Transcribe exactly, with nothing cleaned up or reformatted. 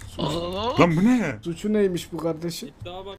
Aa! Lan bu ne? Suçu neymiş bu kardeşim? İddia bak.